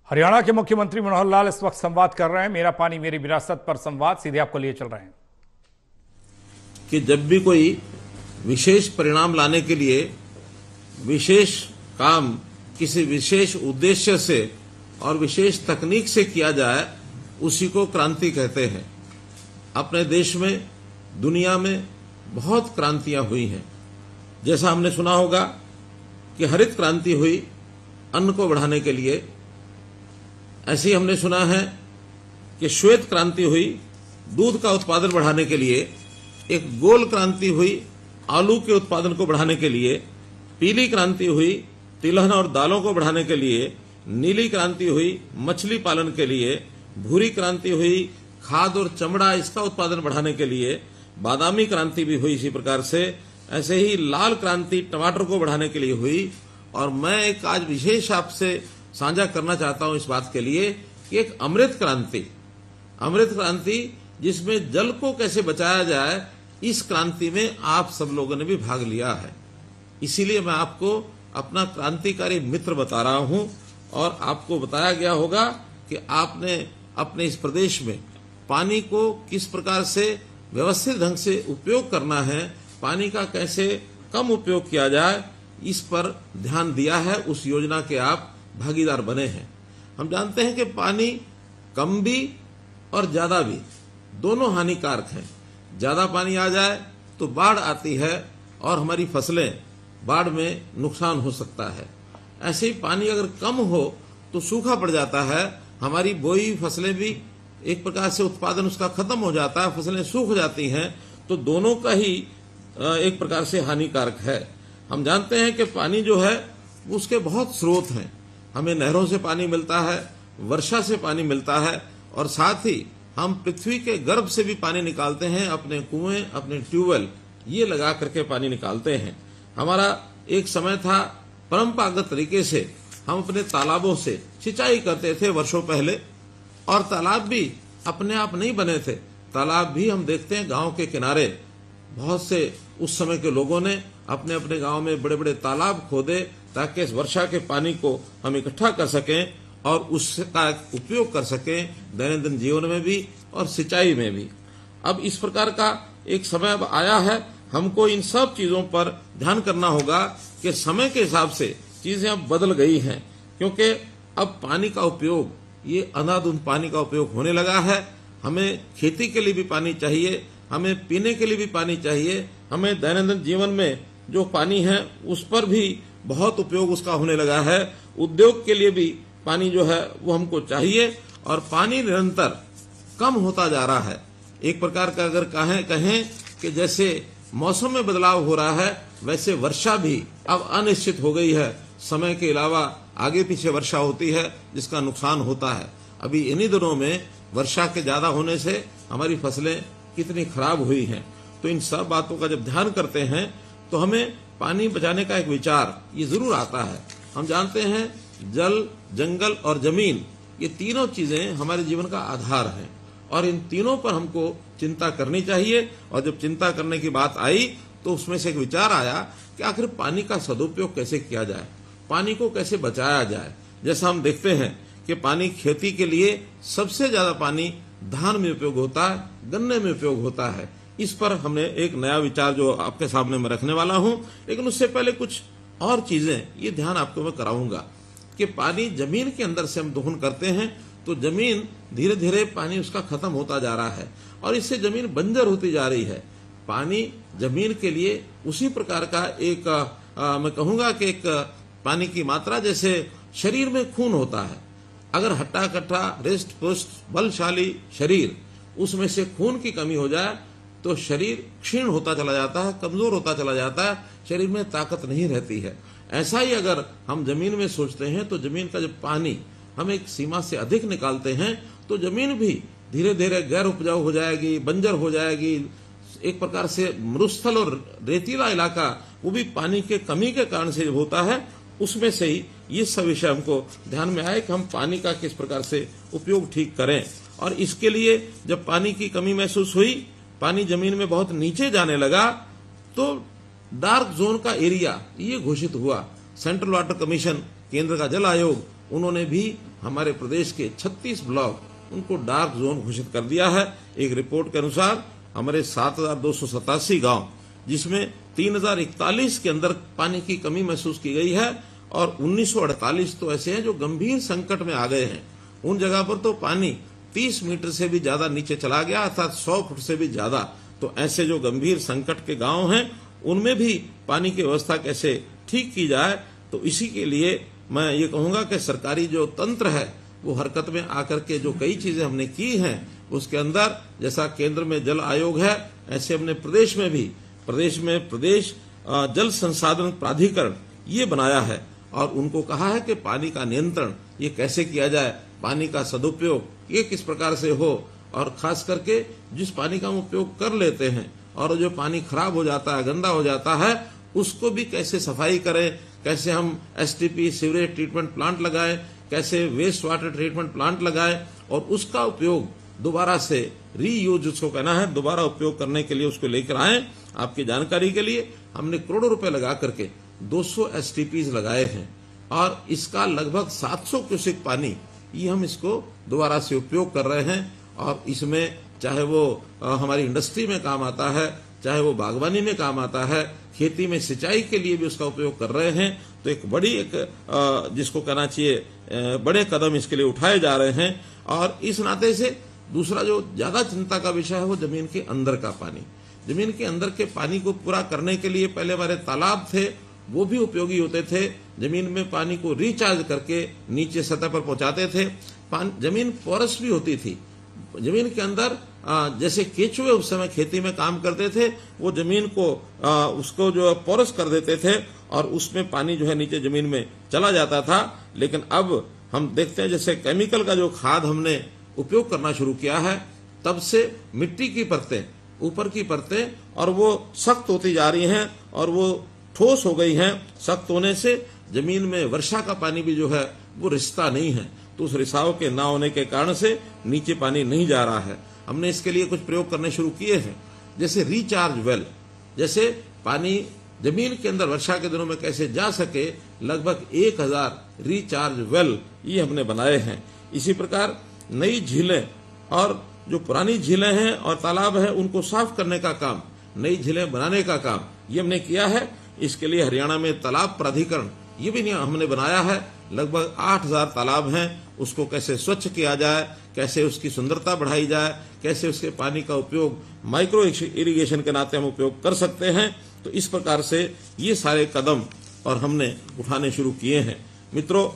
हरियाणा के मुख्यमंत्री मनोहर लाल इस वक्त संवाद कर रहे हैं। मेरा पानी मेरी विरासत पर संवाद सीधे आपको लिए चल रहे हैं कि जब भी कोई विशेष परिणाम लाने के लिए विशेष काम किसी विशेष उद्देश्य से और विशेष तकनीक से किया जाए, उसी को क्रांति कहते हैं। अपने देश में, दुनिया में बहुत क्रांतियां हुई हैं। जैसा हमने सुना होगा कि हरित क्रांति हुई अन्न को बढ़ाने के लिए, ऐसे ही हमने सुना है कि श्वेत क्रांति हुई दूध का उत्पादन बढ़ाने के लिए, एक गोल क्रांति हुई आलू के उत्पादन को बढ़ाने के लिए, पीली क्रांति हुई तिलहन और दालों को बढ़ाने के लिए, नीली क्रांति हुई मछली पालन के लिए, भूरी क्रांति हुई खाद और चमड़ा इसका उत्पादन बढ़ाने के लिए, बादामी क्रांति भी हुई इसी प्रकार से। ऐसे ही लाल क्रांति टमाटर को बढ़ाने के लिए हुई। और मैं एक आज विशेष आपसे साझा करना चाहता हूं इस बात के लिए कि एक अमृत क्रांति जिसमें जल को कैसे बचाया जाए, इस क्रांति में आप सब लोगों ने भी भाग लिया है। इसीलिए मैं आपको अपना क्रांतिकारी मित्र बता रहा हूं। और आपको बताया गया होगा कि आपने अपने इस प्रदेश में पानी को किस प्रकार से व्यवस्थित ढंग से उपयोग करना है, पानी का कैसे कम उपयोग किया जाए, इस पर ध्यान दिया है। उस योजना के आप भागीदार बने हैं। हम जानते हैं कि पानी कम भी और ज्यादा भी दोनों हानिकारक हैं। ज्यादा पानी आ जाए तो बाढ़ आती है और हमारी फसलें बाढ़ में नुकसान हो सकता है। ऐसे ही पानी अगर कम हो तो सूखा पड़ जाता है, हमारी बोई फसलें भी एक प्रकार से उत्पादन उसका खत्म हो जाता है, फसलें सूख जाती हैं। तो दोनों का ही एक प्रकार से हानिकारक है। हम जानते हैं कि पानी जो है उसके बहुत स्रोत हैं। हमें नहरों से पानी मिलता है, वर्षा से पानी मिलता है, और साथ ही हम पृथ्वी के गर्भ से भी पानी निकालते हैं। अपने कुएं, अपने ट्यूबवेल ये लगा करके पानी निकालते हैं। हमारा एक समय था परंपरागत तरीके से हम अपने तालाबों से सिंचाई करते थे वर्षों पहले, और तालाब भी अपने आप नहीं बने थे। तालाब भी हम देखते हैं गांव के किनारे बहुत से उस समय के लोगों ने अपने अपने गांव में बड़े बड़े तालाब खोदे ताकि इस वर्षा के पानी को हम इकट्ठा कर सकें और उसका उपयोग कर सकें दैनंदिन जीवन में भी और सिंचाई में भी। अब इस प्रकार का एक समय अब आया है, हमको इन सब चीजों पर ध्यान करना होगा कि समय के हिसाब से चीजें अब बदल गई हैं, क्योंकि अब पानी का उपयोग, ये अंधाधुंध पानी का उपयोग होने लगा है। हमें खेती के लिए भी पानी चाहिए, हमें पीने के लिए भी पानी चाहिए, हमें दैनंदिन जीवन में जो पानी है उस पर भी बहुत उपयोग उसका होने लगा है। उद्योग के लिए भी पानी जो है वो हमको चाहिए, और पानी निरंतर कम होता जा रहा है। एक प्रकार का अगर कहें कि जैसे मौसम में बदलाव हो रहा है, वैसे वर्षा भी अब अनिश्चित हो गई है। समय के अलावा आगे पीछे वर्षा होती है जिसका नुकसान होता है। अभी इन्हीं दिनों में वर्षा के ज्यादा होने से हमारी फसलें कितनी खराब हुई हैं। तो इन सब बातों का जब ध्यान करते हैं तो हमें पानी बचाने का एक विचार ये जरूर आता है। हम जानते हैं जल, जंगल और जमीन, ये तीनों चीजें हमारे जीवन का आधार हैं, और इन तीनों पर हमको चिंता करनी चाहिए। और जब चिंता करने की बात आई तो उसमें से एक विचार आया कि आखिर पानी का सदुपयोग कैसे किया जाए, पानी को कैसे बचाया जाए। जैसा हम देखते हैं कि पानी खेती के लिए सबसे ज्यादा पानी धान में उपयोग होता है, गन्ने में उपयोग होता है। इस पर हमने एक नया विचार जो आपके सामने मैं रखने वाला हूं, लेकिन उससे पहले कुछ और चीजें ये ध्यान आपको मैं कराऊंगा कि पानी जमीन के अंदर से हम दोहन करते हैं तो जमीन धीरे धीरे पानी उसका खत्म होता जा रहा है और इससे जमीन बंजर होती जा रही है। पानी जमीन के लिए उसी प्रकार का एक मैं कहूंगा कि एक पानी की मात्रा जैसे शरीर में खून होता है। अगर हट्टा कट्टा रिष्ट पुष्ट बलशाली शरीर, उसमें से खून की कमी हो जाए तो शरीर क्षीण होता चला जाता है, कमजोर होता चला जाता है, शरीर में ताकत नहीं रहती है। ऐसा ही अगर हम जमीन में सोचते हैं तो जमीन का जब पानी हम एक सीमा से अधिक निकालते हैं तो जमीन भी धीरे धीरे गैर उपजाऊ हो जाएगी, बंजर हो जाएगी। एक प्रकार से मरुस्थल और रेतीला इलाका वो भी पानी के कमी के कारण से होता है। उसमें से ही ये सब विषय हमको ध्यान में आए कि हम पानी का किस प्रकार से उपयोग ठीक करें। और इसके लिए जब पानी की कमी महसूस हुई, पानी जमीन में बहुत नीचे जाने लगा, तो डार्क जोन का एरिया ये घोषित हुआ। सेंट्रल वाटर कमीशन, केंद्र का जल आयोग, उन्होंने भी हमारे प्रदेश के 36 ब्लॉक उनको डार्क जोन घोषित कर दिया है। एक रिपोर्ट के अनुसार हमारे 7,287 गांव, जिसमें 3,041 के अंदर पानी की कमी महसूस की गई है और 1948 तो ऐसे हैं जो गंभीर संकट में आ गए हैं। उन जगह पर तो पानी 30 मीटर से भी ज्यादा नीचे चला गया, अर्थात 100 फुट से भी ज्यादा। तो ऐसे जो गंभीर संकट के गांव हैं उनमें भी पानी की व्यवस्था कैसे ठीक की जाए, तो इसी के लिए मैं ये कहूंगा कि सरकारी जो तंत्र है वो हरकत में आकर के जो कई चीजें हमने की हैं उसके अंदर, जैसा केंद्र में जल आयोग है ऐसे हमने प्रदेश में भी प्रदेश जल संसाधन प्राधिकरण ये बनाया है और उनको कहा है कि पानी का नियंत्रण ये कैसे किया जाए, पानी का सदुपयोग ये किस प्रकार से हो, और खास करके जिस पानी का हम उपयोग कर लेते हैं और जो पानी खराब हो जाता है, गंदा हो जाता है, उसको भी कैसे सफाई करें, कैसे हम एसटीपी सीवरेज ट्रीटमेंट प्लांट लगाएं, कैसे वेस्ट वाटर ट्रीटमेंट प्लांट लगाएं और उसका उपयोग दोबारा से रीयूज उसको कहना है, दोबारा उपयोग करने के लिए उसको लेकर आए। आपकी जानकारी के लिए हमने करोड़ों रुपए लगा करके 200 एसटीपीज लगाए हैं और इसका लगभग 700 क्यूसेक पानी ये हम इसको दोबारा से उपयोग कर रहे हैं और इसमें चाहे वो हमारी इंडस्ट्री में काम आता है, चाहे वो बागवानी में काम आता है, खेती में सिंचाई के लिए भी उसका उपयोग कर रहे हैं। तो एक बड़ी जिसको कहना चाहिए बड़े कदम इसके लिए उठाए जा रहे हैं। और इस नाते से दूसरा जो ज्यादा चिंता का विषय है वो जमीन के अंदर का पानी। जमीन के अंदर के पानी को पूरा करने के लिए पहले हमारे तालाब थे वो भी उपयोगी होते थे, जमीन में पानी को रिचार्ज करके नीचे सतह पर पहुंचाते थे। जमीन पोरस भी होती थी, जमीन के अंदर जैसे केचुए उस समय खेती में काम करते थे, वो जमीन को उसको जो पोरस कर देते थे और उसमें पानी जो है नीचे जमीन में चला जाता था। लेकिन अब हम देखते हैं जैसे केमिकल का जो खाद हमने उपयोग करना शुरू किया है, तब से मिट्टी की परतें, ऊपर की परतें और वो सख्त होती जा रही हैं और वो ठोस हो गई हैं। सख्त होने से जमीन में वर्षा का पानी भी जो है वो रिसता नहीं है, तो उस रिसाव के ना होने के कारण से नीचे पानी नहीं जा रहा है। हमने इसके लिए कुछ प्रयोग करने शुरू किए हैं, जैसे रिचार्ज वेल, जैसे पानी जमीन के अंदर वर्षा के दिनों में कैसे जा सके, लगभग 1000 रिचार्ज वेल ये हमने बनाए हैं। इसी प्रकार नई झीलें और जो पुरानी झीलें हैं और तालाब हैं उनको साफ करने का काम, नई झीलें बनाने का काम ये हमने किया है। इसके लिए हरियाणा में तालाब प्राधिकरण ये भी हमने बनाया है। लगभग 8000 तालाब हैं, उसको कैसे स्वच्छ किया जाए, कैसे उसकी सुंदरता बढ़ाई जाए, कैसे उसके पानी का उपयोग माइक्रो इरिगेशन के नाते हम उपयोग कर सकते हैं। तो इस प्रकार से ये सारे कदम और हमने उठाने शुरू किए हैं। मित्रों,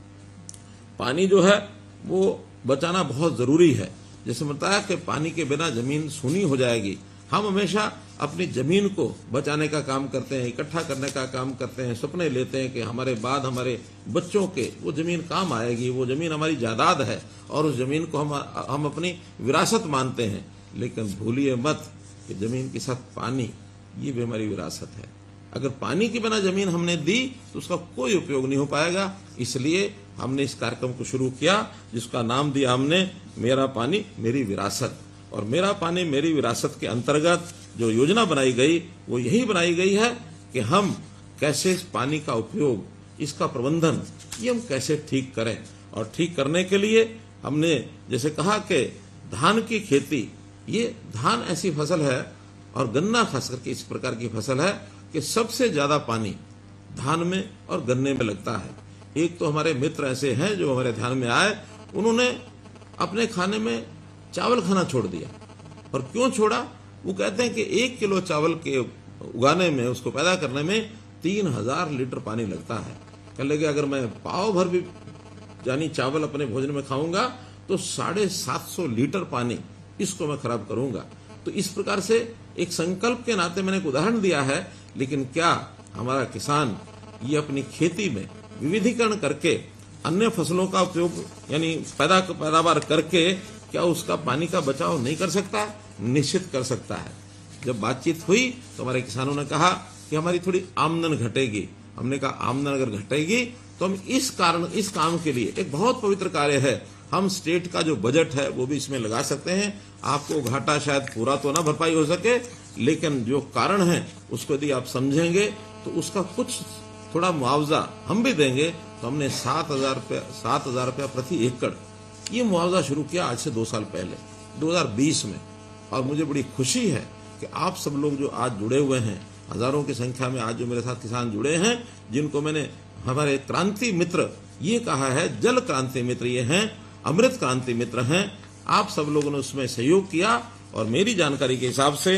पानी जो है वो बचाना बहुत जरूरी है। जैसे बताया कि पानी के बिना जमीन सूनी हो जाएगी। हम हमेशा अपनी जमीन को बचाने का काम करते हैं, इकट्ठा करने का काम करते हैं, सपने लेते हैं कि हमारे बाद हमारे बच्चों के वो जमीन काम आएगी, वो जमीन हमारी जायदाद है और उस जमीन को हम अपनी विरासत मानते हैं। लेकिन भूलिए मत कि जमीन के साथ पानी ये भी हमारी विरासत है। अगर पानी के बिना जमीन हमने दी तो उसका कोई उपयोग नहीं हो पाएगा। इसलिए हमने इस कार्यक्रम को शुरू किया जिसका नाम दिया हमने मेरा पानी मेरी विरासत। और मेरा पानी मेरी विरासत के अंतर्गत जो योजना बनाई गई वो यही बनाई गई है कि हम कैसे इस पानी का उपयोग, इसका प्रबंधन ये हम कैसे ठीक करें। और ठीक करने के लिए हमने जैसे कहा कि धान की खेती, ये धान ऐसी फसल है और गन्ना खास करके इस प्रकार की फसल है कि सबसे ज्यादा पानी धान में और गन्ने में लगता है। एक तो हमारे मित्र ऐसे हैं जो हमारे ध्यान में आए, उन्होंने अपने खाने में चावल खाना छोड़ दिया। और क्यों छोड़ा? वो कहते हैं कि 1 किलो चावल के उगाने में, उसको पैदा करने में 3000 लीटर पानी लगता है। कह लगे अगर मैं पाव भर भी यानी चावल अपने भोजन में खाऊंगा तो 750 लीटर पानी इसको मैं खराब करूंगा। तो इस प्रकार से एक संकल्प के नाते मैंने एक उदाहरण दिया है। लेकिन क्या हमारा किसान ये अपनी खेती में विविधीकरण करके अन्य फसलों का उपयोग यानी पैदावार करके क्या उसका पानी का बचाव नहीं कर सकता? निश्चित कर सकता है। जब बातचीत हुई तो हमारे किसानों ने कहा कि हमारी थोड़ी आमदन घटेगी। हमने कहा आमदन अगर घटेगी तो हम इस काम के लिए एक बहुत पवित्र कार्य है, हम स्टेट का जो बजट है वो भी इसमें लगा सकते हैं। आपको घाटा शायद पूरा तो ना भरपाई हो सके, लेकिन जो कारण है उसको यदि आप समझेंगे तो उसका कुछ थोड़ा मुआवजा हम भी देंगे तो हमने 7,000 रुपया प्रति एकड़ ये मुआवजा शुरू किया आज से 2 साल पहले 2020 में। और मुझे बड़ी खुशी है कि आप सब लोग जो आज जुड़े हुए हैं, हजारों की संख्या में आज जो मेरे साथ किसान जुड़े हैं, जिनको मैंने हमारे क्रांति मित्र ये कहा है, जल क्रांति मित्र ये हैं, अमृत क्रांति मित्र हैं, आप सब लोगों ने उसमें सहयोग किया। और मेरी जानकारी के हिसाब से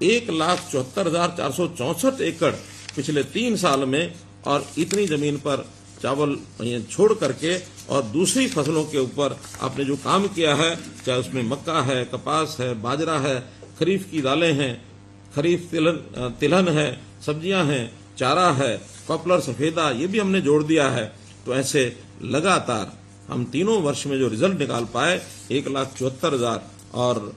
1,74,464 एकड़ पिछले 3 साल में, और इतनी जमीन पर चावल छोड़ करके और दूसरी फसलों के ऊपर आपने जो काम किया है, चाहे उसमें मक्का है, कपास है, बाजरा है, खरीफ की दालें हैं, खरीफ तिलहन है, सब्जियां हैं, चारा है, पॉपुलर सफेदा, ये भी हमने जोड़ दिया है। तो ऐसे लगातार हम तीनों वर्ष में जो रिजल्ट निकाल पाए, 1,74,000 और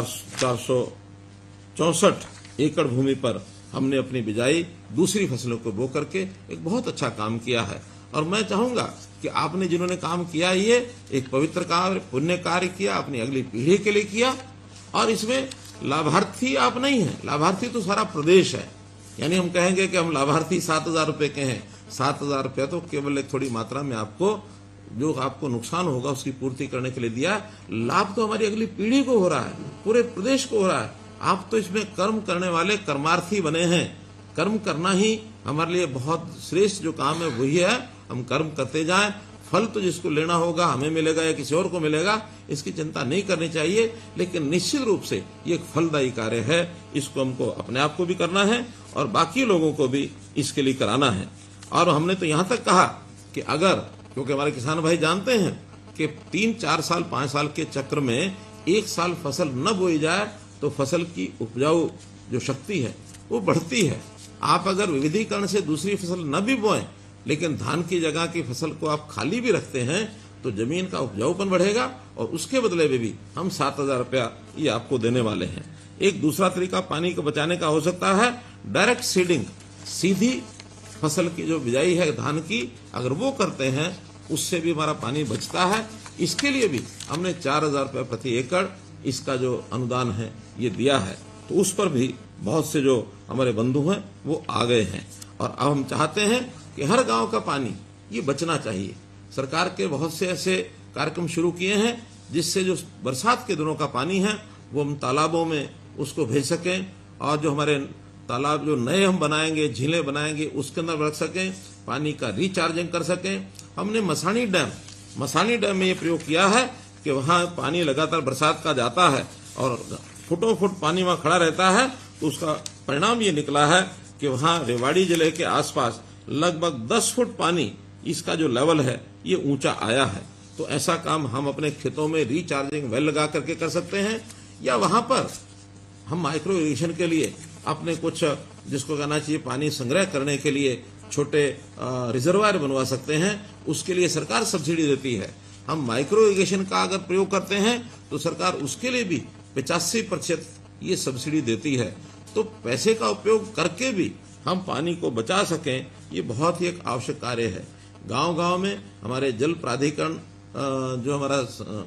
464 एकड़ भूमि पर हमने अपनी बिजाई दूसरी फसलों को बो करके एक बहुत अच्छा काम किया है। और मैं चाहूंगा कि आपने जिन्होंने काम किया, ये एक पवित्र कार्य, पुण्य कार्य किया, अपनी अगली पीढ़ी के लिए किया। और इसमें लाभार्थी आप नहीं हैं, लाभार्थी तो सारा प्रदेश है। यानी हम कहेंगे कि हम लाभार्थी 7,000 रुपए के हैं, 7,000 रुपया तो केवल एक थोड़ी मात्रा में आपको जो आपको नुकसान होगा उसकी पूर्ति करने के लिए दिया। लाभ तो हमारी अगली पीढ़ी को हो रहा है, पूरे प्रदेश को हो रहा है। आप तो इसमें कर्म करने वाले कर्मार्थी बने हैं। कर्म करना ही हमारे लिए बहुत श्रेष्ठ जो काम है वही है। हम कर्म करते जाएं, फल तो जिसको लेना होगा हमें मिलेगा या किसी और को मिलेगा, इसकी चिंता नहीं करनी चाहिए। लेकिन निश्चित रूप से ये एक फलदायी कार्य है, इसको हमको अपने आप को भी करना है और बाकी लोगों को भी इसके लिए कराना है। और हमने तो यहाँ तक कहा कि अगर, क्योंकि हमारे किसान भाई जानते हैं कि 3, 4 साल, 5 साल के चक्र में एक साल फसल न बोई जाए तो फसल की उपजाऊ जो शक्ति है वो बढ़ती है। आप अगर विविधीकरण से दूसरी फसल न भी बोएं, लेकिन धान की जगह की फसल को आप खाली भी रखते हैं तो जमीन का उपजाऊपन बढ़ेगा और उसके बदले में भी हम 7,000 रुपया ये आपको देने वाले हैं। एक दूसरा तरीका पानी को बचाने का हो सकता है डायरेक्ट सीडिंग, सीधी फसल की जो बिजाई है धान की, अगर वो करते हैं उससे भी हमारा पानी बचता है। इसके लिए भी हमने 4,000 रुपये प्रति एकड़ इसका जो अनुदान है ये दिया है। तो उस पर भी बहुत से जो हमारे बंधु हैं वो आ गए हैं। और अब हम चाहते हैं कि हर गांव का पानी ये बचना चाहिए। सरकार के बहुत से ऐसे कार्यक्रम शुरू किए हैं जिससे जो बरसात के दिनों का पानी है वो हम तालाबों में उसको भेज सकें, और जो हमारे तालाब जो नए हम बनाएंगे, झीलें बनाएंगे, उसके अंदर रख सकें, पानी का रिचार्जिंग कर सकें। हमने मसानी डैम में ये प्रयोग किया है कि वहाँ पानी लगातार बरसात का जाता है और फुटों फुट पानी वहाँ खड़ा रहता है। तो उसका परिणाम ये निकला है कि वहाँ रेवाड़ी जिले के आसपास लगभग 10 फुट पानी इसका जो लेवल है ये ऊंचा आया है। तो ऐसा काम हम अपने खेतों में रिचार्जिंग वेल लगा करके कर सकते हैं, या वहां पर हम माइक्रो इरिगेशन के लिए अपने कुछ जिसको कहना चाहिए पानी संग्रह करने के लिए छोटे रिजर्वायर बनवा सकते हैं। उसके लिए सरकार सब्सिडी देती है। हम माइक्रो इरिगेशन का अगर प्रयोग करते हैं तो सरकार उसके लिए भी 85% ये सब्सिडी देती है। तो पैसे का उपयोग करके भी हम पानी को बचा सकें, ये बहुत ही एक आवश्यक कार्य है। गांव-गांव में हमारे जल प्राधिकरण, जो हमारा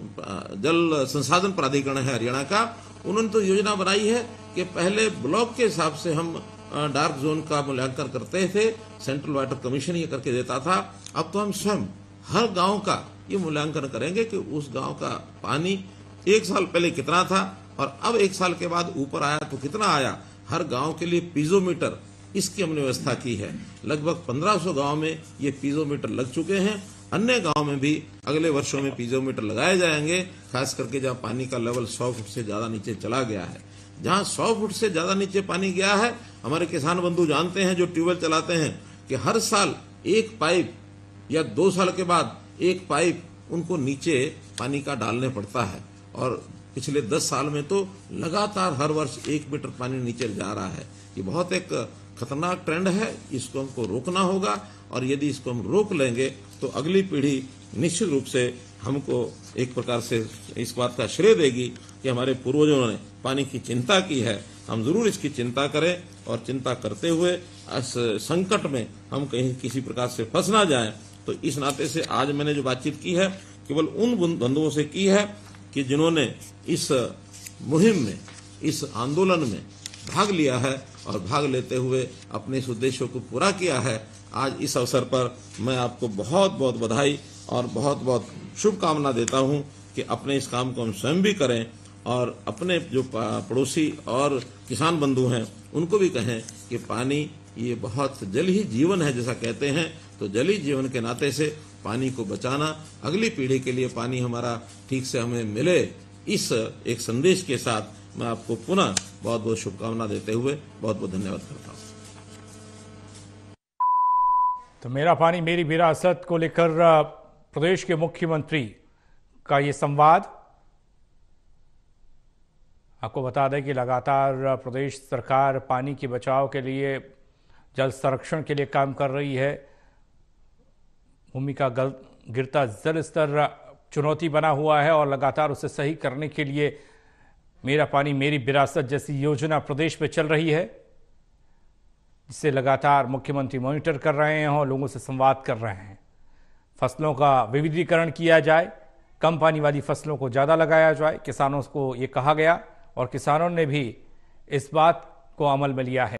जल संसाधन प्राधिकरण है हरियाणा का, उन्होंने तो योजना बनाई है कि पहले ब्लॉक के हिसाब से हम डार्क जोन का मूल्यांकन करते थे, सेंट्रल वाटर कमीशन ये करके देता था। अब तो हम स्वयं हर गांव का ये मूल्यांकन करेंगे कि उस गांव का पानी 1 साल पहले कितना था और अब 1 साल के बाद ऊपर आया तो कितना आया। हर गांव के लिए पीजोमीटर इसकी हमने व्यवस्था की है। लगभग 1500 गांव में ये पीजोमीटर लग चुके हैं। अन्य गांव में भी अगले वर्षों में पीजोमीटर लगाए जाएंगे, खास करके जहां पानी का लेवल 100 फुट से ज्यादा नीचे चला गया है। जहां 100 फुट से ज्यादा नीचे पानी गया है, हमारे किसान बंधु जानते हैं जो ट्यूबवेल चलाते हैं कि हर साल एक पाइप या 2 साल के बाद एक पाइप उनको नीचे पानी का डालने पड़ता है। और पिछले 10 साल में तो लगातार हर वर्ष 1 मीटर पानी नीचे जा रहा है। ये बहुत एक खतरनाक ट्रेंड है, इसको हमको रोकना होगा। और यदि इसको हम रोक लेंगे तो अगली पीढ़ी निश्चित रूप से हमको एक प्रकार से इस बात का श्रेय देगी कि हमारे पूर्वजों ने पानी की चिंता की है। हम जरूर इसकी चिंता करें और चिंता करते हुए इस संकट में हम कहीं किसी प्रकार से फंस ना जाएं। तो इस नाते से आज मैंने जो बातचीत की है केवल उन बंधुओं से की है कि जिन्होंने इस मुहिम में, इस आंदोलन में भाग लिया है और भाग लेते हुए अपने इस उद्देश्यों को पूरा किया है। आज इस अवसर पर मैं आपको बहुत बहुत बधाई और बहुत बहुत शुभकामना देता हूं कि अपने इस काम को हम स्वयं भी करें और अपने जो पड़ोसी और किसान बंधु हैं उनको भी कहें कि पानी ये बहुत जल ही जीवन है जैसा कहते हैं, तो जल ही जीवन के नाते से पानी को बचाना, अगली पीढ़ी के लिए पानी हमारा ठीक से हमें मिले, इस एक संदेश के साथ मैं आपको पुनः बहुत बहुत शुभकामना देते हुए बहुत बहुत धन्यवाद करता हूँ। तो मेरा पानी मेरी विरासत को लेकर प्रदेश के मुख्यमंत्री का ये संवाद। आपको बता दें कि लगातार प्रदेश सरकार पानी के बचाव के लिए, जल संरक्षण के लिए काम कर रही है। भूमि का गिरता जल स्तर चुनौती बना हुआ है और लगातार उसे सही करने के लिए मेरा पानी मेरी विरासत जैसी योजना प्रदेश में चल रही है, जिसे लगातार मुख्यमंत्री मॉनिटर कर रहे हैं और लोगों से संवाद कर रहे हैं। फसलों का विविधीकरण किया जाए, कम पानी वाली फसलों को ज़्यादा लगाया जाए, किसानों को ये कहा गया और किसानों ने भी इस बात को अमल में लिया है।